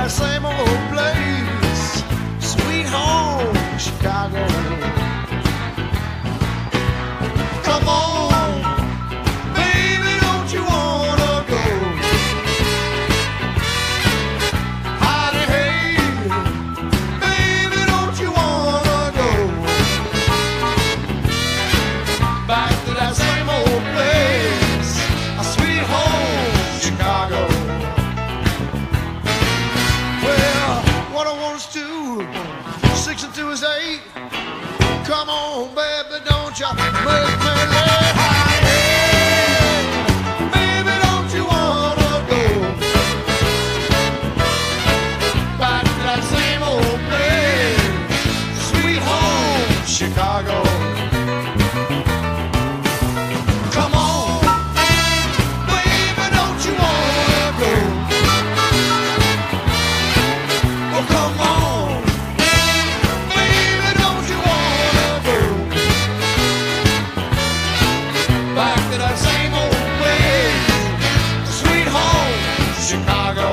that same old place, sweet home Chicago. Come on, baby, don't you wanna go? Howdy, hey, baby, don't you wanna go back to that same old place, a sweet home Chicago? Well, what I want us to 6 and 2 is 8. Come on, baby, don't you make me late. Hey, baby, don't you wanna go back to that same old place, sweet home Chicago? Come on, baby, don't you wanna go? Oh, come on, baby, don't you wanna go back to that same old place, sweet home Chicago?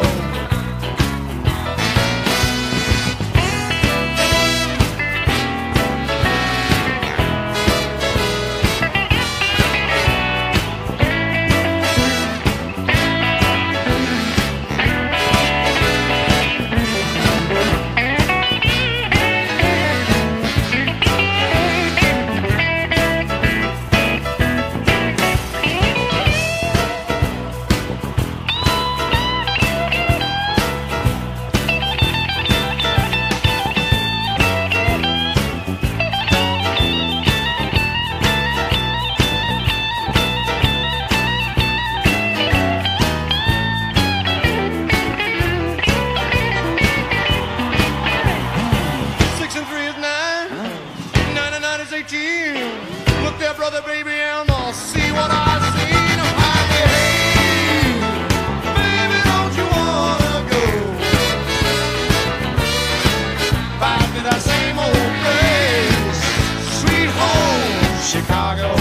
Look there, brother, baby, and I'll see what I seen. Hey, baby, don't you wanna go back to that same old place, sweet home Chicago?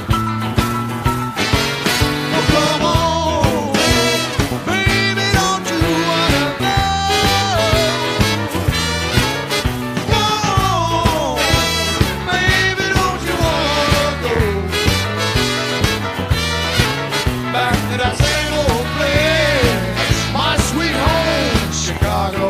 Oh, come on, baby, don't you wanna go? No, baby, don't you wanna go back to that same old place, my sweet home Chicago?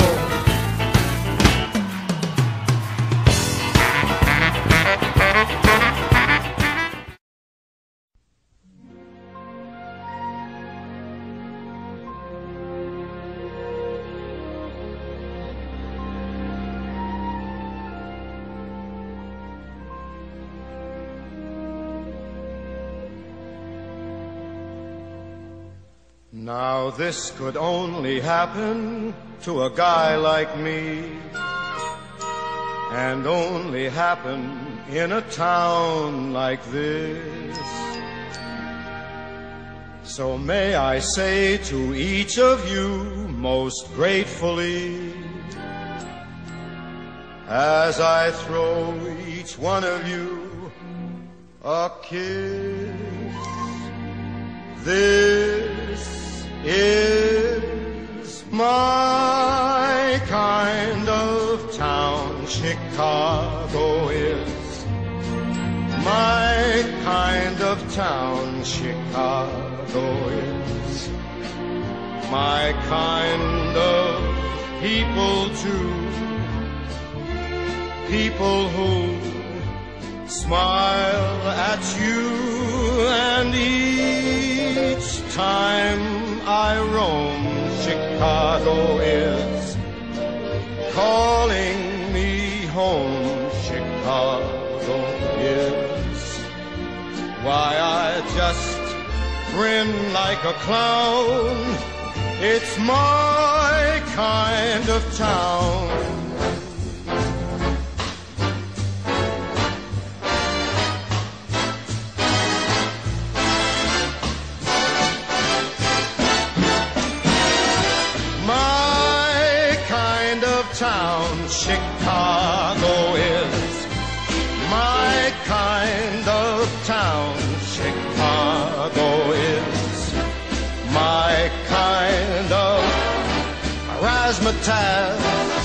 Now this could only happen to a guy like me, and only happen in a town like this. So may I say to each of you most gratefully, as I throw each one of you a kiss, this is my kind of town. Chicago is my kind of town. Chicago is my kind of people too. People who smile at you, and each time I roam, Chicago is calling me home. Chicago is why I just grin like a clown. It's my kind of town. Town, Chicago is my kind of town. Chicago is my kind of razzmatazz,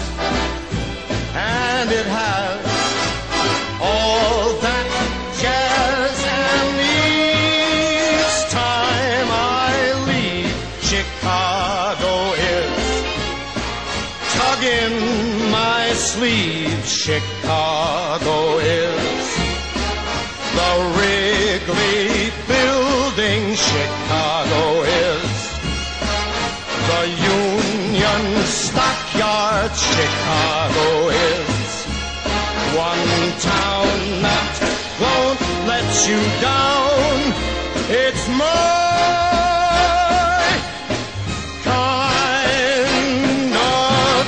and it has all that jazz. And each time I leave, Chicago is tugging my sleeve. Chicago is the Wrigley Building. Chicago is the Union Stockyard. Chicago is one town that won't let you down. It's my kind of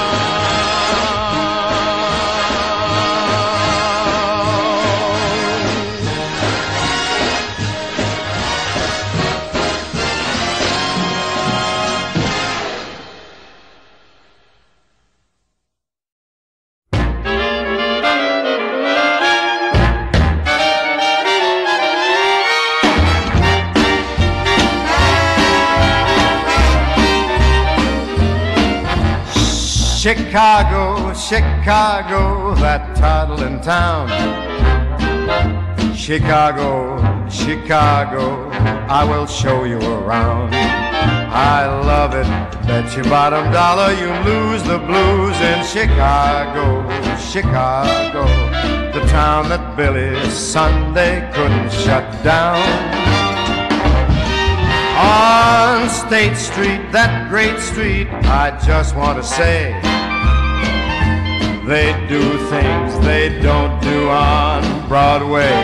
Chicago, Chicago, that toddling town. Chicago, Chicago, I will show you around. I love it, bet your bottom dollar you lose the blues in Chicago, Chicago, the town that Billy Sunday couldn't shut down. On State Street, that great street, I just want to say, they do things they don't do on Broadway.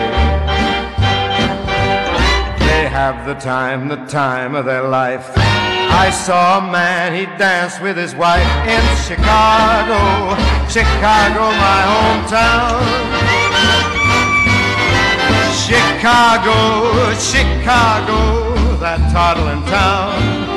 They have the time of their life. I saw a man, he danced with his wife in Chicago, Chicago, my hometown. Chicago, Chicago, that toddling town.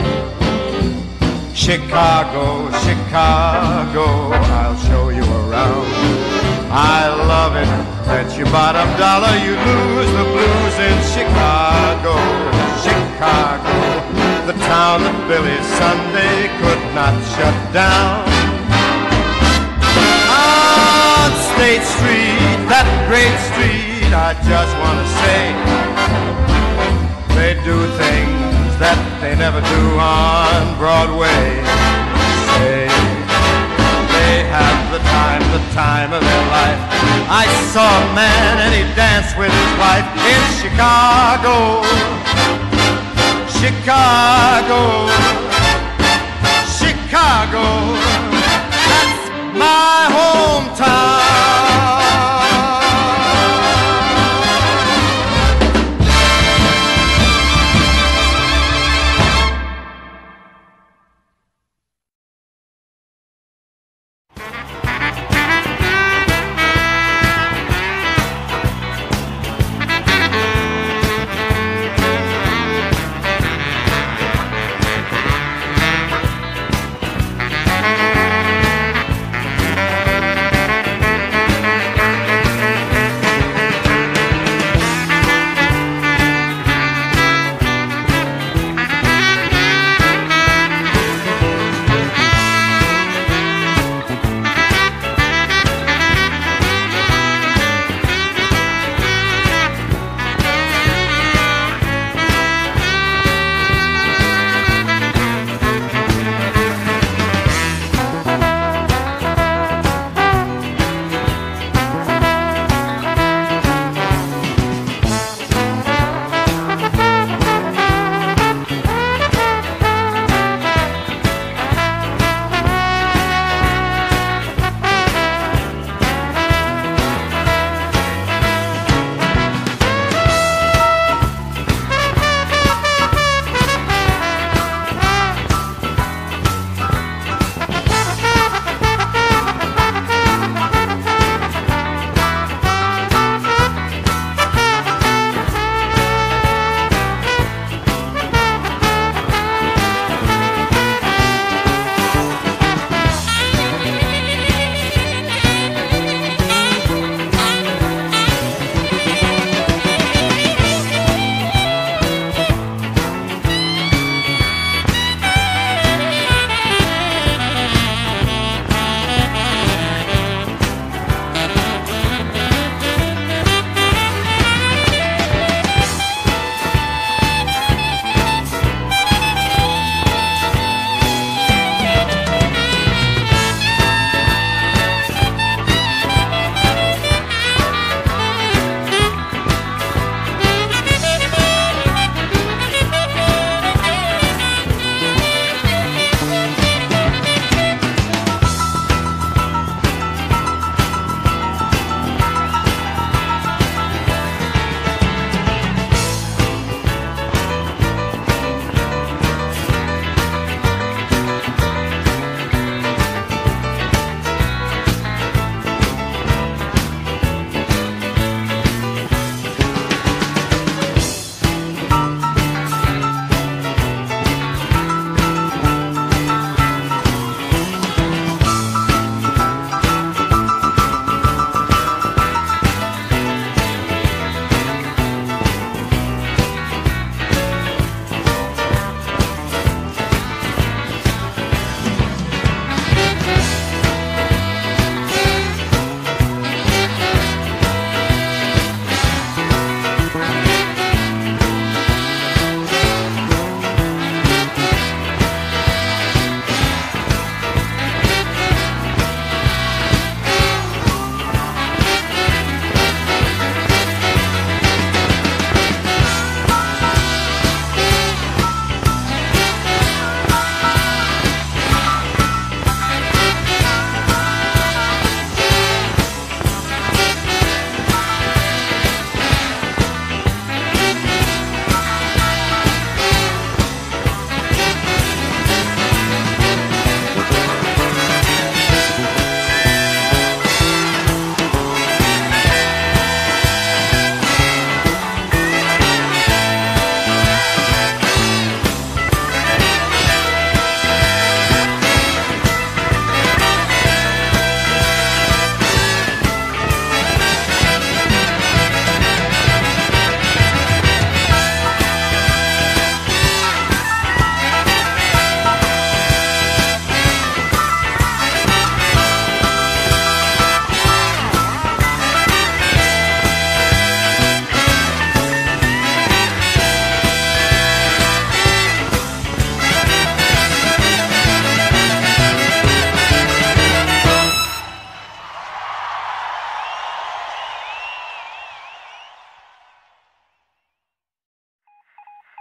Chicago, Chicago, I'll show you around. I love it, bet your bottom dollar you lose the blues in Chicago, Chicago, the town that Billy Sunday could not shut down. On State Street, that great street, I just want to say, they do things that they never do on Broadway. Say, they have the time of their life. I saw a man and he danced with his wife in Chicago, Chicago, Chicago, that's my hometown.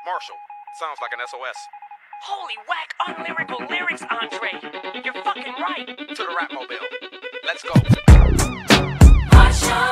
Marshall, sounds like an SOS. Holy whack unlyrical lyrics, Andre. You're fucking right. To the rap mobile. Let's go. Marshall.